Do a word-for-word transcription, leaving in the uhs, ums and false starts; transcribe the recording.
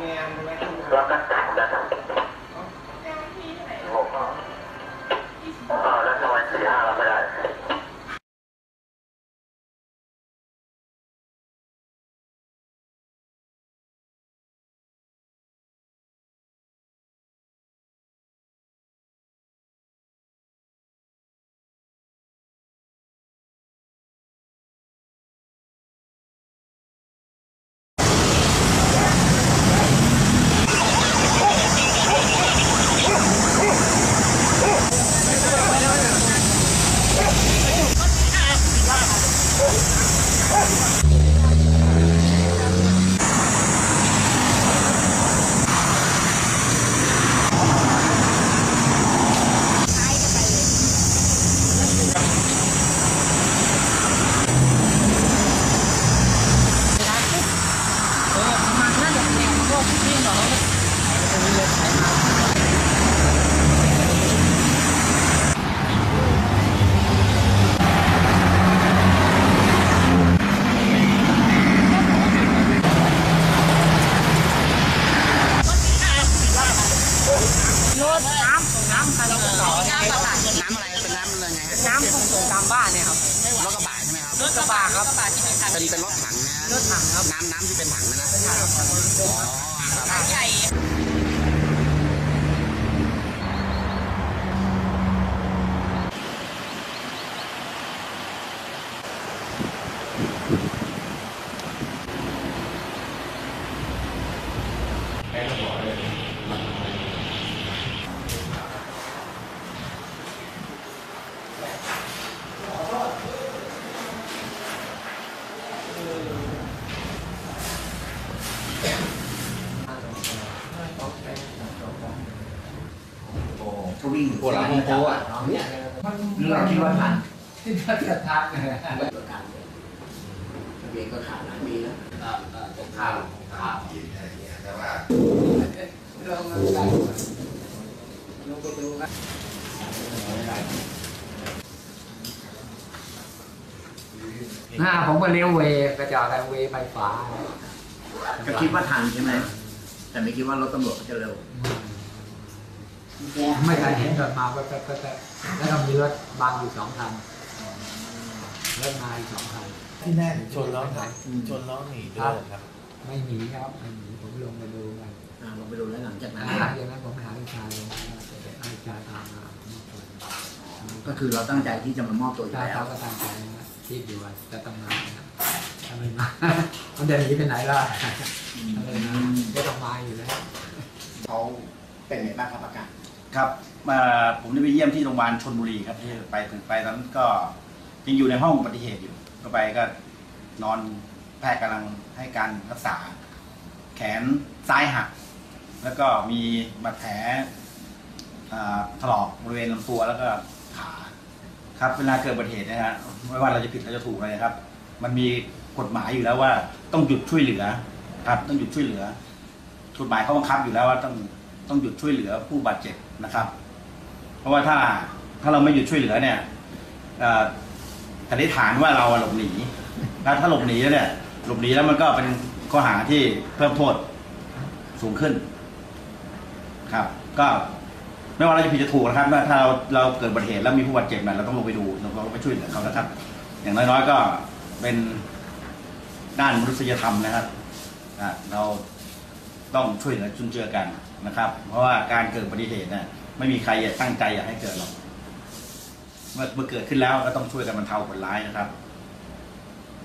แล้วก็ตัดนะหกอ๋อแล้วทำไมสี่ห้าเราไม่ได้น้ำของตามบ้านเนี่ยครับรถกระบะใช่ไหมครับรถกระบะครับเป็นเป็นรถถังนะรถถังครับน้ำน้ำที่เป็นถังนะนะอ๋อใหญ่ก็วิ่งโคราชโค้อ่ะเราคิดว่าทันคิดว่าจะทันเลยประกันทะเบียนก็ขาดหลายปีแล้วจะข้าวข้าวแต่ว่าลงไปลงไปดูครับหน้าผมก็เลี้ยวเวกระจอกเวไฟฟ้าก็คิดว่าทันใช่ไหมแต่ไม่คิดว่ารถตำรวจเขาจะเร็วไม่เคยเห็นรถมาก็ก็ก็แล้วก็มีรถบางอยู่สองคันรถมาอีกสองคันที่แน่ชนแล้วชนแล้วหนีด้วยครับไม่หนีครับไม่หนีผมลงไปดูกันลงไปดูแล้วหลังจากนั้นหลังจากนั้นผมหาลูกชายลูกชายตามมาก็คือเราตั้งใจที่จะมามอบตัวอยู่แล้วเขาก็ตั้งใจนะที่อยู่ว่าจะต้องมาทำไมมามันจะหนีไปไหนล่ะอะไรนะก็ต้องมาอยู่แล้วเขาเป็นไงบ้างครับอาการครับผมได้ไปเยี่ยมที่โรงพยาบาลชลบุรีครับที่ไปถึงไปตอนนั้นก็ยังอยู่ในห้องอุบัติเหตุอยู่ก็ไปก็นอนแพทย์กำลังให้การรักษาแขนซ้ายหักแล้วก็มีบาดแผลถลอกบริเวณลำตัวแล้วก็ขาครับเวลาเกิดอุบัติเหตุนะฮะไม่ว่าเราจะผิดเราจะถูกอะไรครับมันมีกฎหมายอยู่แล้วว่าต้องหยุดช่วยเหลือครับต้องหยุดช่วยเหลือกฎหมายเขาบังคับอยู่แล้วว่าต้องต้องหยุดช่วยเหลือผู้บาดเจ็บนะครับเพราะว่าถ้าถ้าเราไม่หยุดช่วยเหลือเนี่ยสันนิษฐานว่าเราหลบหนีแล้วถ้าหลบหนีแล้วเนี่ยหลบหนีแล้วมันก็เป็นข้อหาที่เพิ่มโทษสูงขึ้นครับก็ไม่ว่าเราจะผิดจะถูกนะครับถ้าเราเราเกิดอุบัติเหตุแล้วมีผู้บาดเจ็บเนี่ยเราต้องลงไปดูเราต้องไปช่วยเหลือเขานะครับอย่างน้อยๆก็เป็นด้านมนุษยธรรมนะครับเราต้องช่วยเหลือจุนเจือกันนะครับเพราะว่าการเกิดอุบัติเหตุเนี่ยไม่มีใครตั้งใจอยากให้เกิดหรอกเมื่อเมื่อเกิดขึ้นแล้วก็ต้องช่วยกันบรรเทาผลร้ายนะครับ